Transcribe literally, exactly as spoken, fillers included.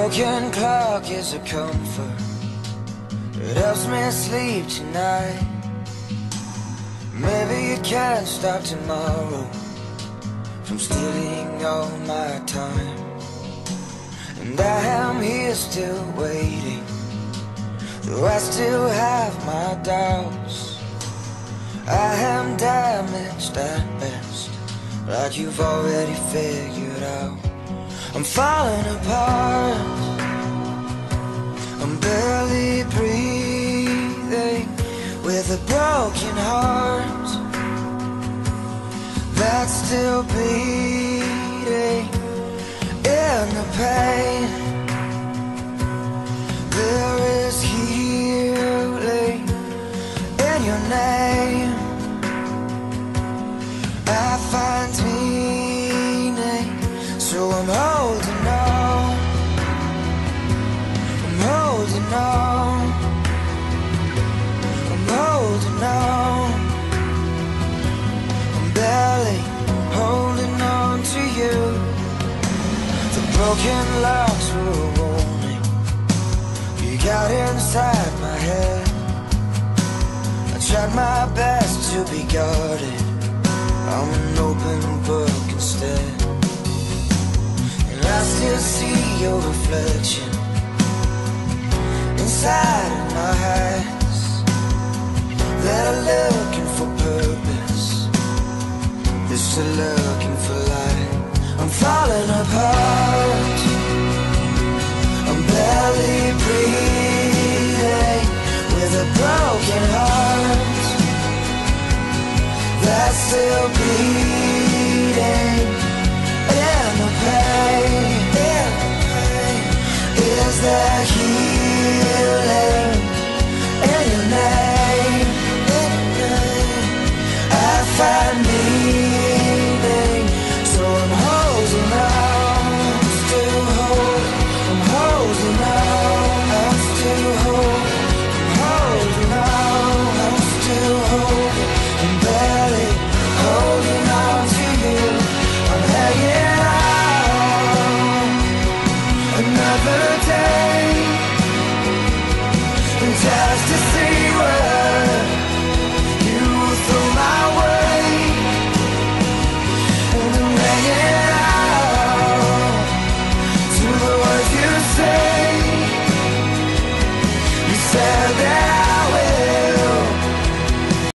broken clock is a comfort. It helps me sleep tonight. Maybe you can't stop tomorrow from stealing all my time. And I am here still waiting, though I still have my doubts. I am damaged at best, like you've already figured out. I'm falling apart, I'm barely breathing, with a broken heart that's still bleeding. In the pain, there is healing in your name. I find meaning, so I'm holding on, I'm holding on, I'm holding on. I'm barely holding on to you. The broken locks were a warning. You got inside my head. I tried my best to be guarded. I'm an open book instead, and I still see your reflection inside of my eyes that are looking for purpose, they're still looking for light. I'm falling apart, I'm barely breathing, with a broken heart that's still bleeding. In the pain, in the pain, is there healing in your name? In your name, I find meaning, so I'm holding on, I'm still holding, I'm holding on, I'm still holding, I'm holding on, I'm still holding, I'm barely holding on to you. I'm hanging on another day, and just to see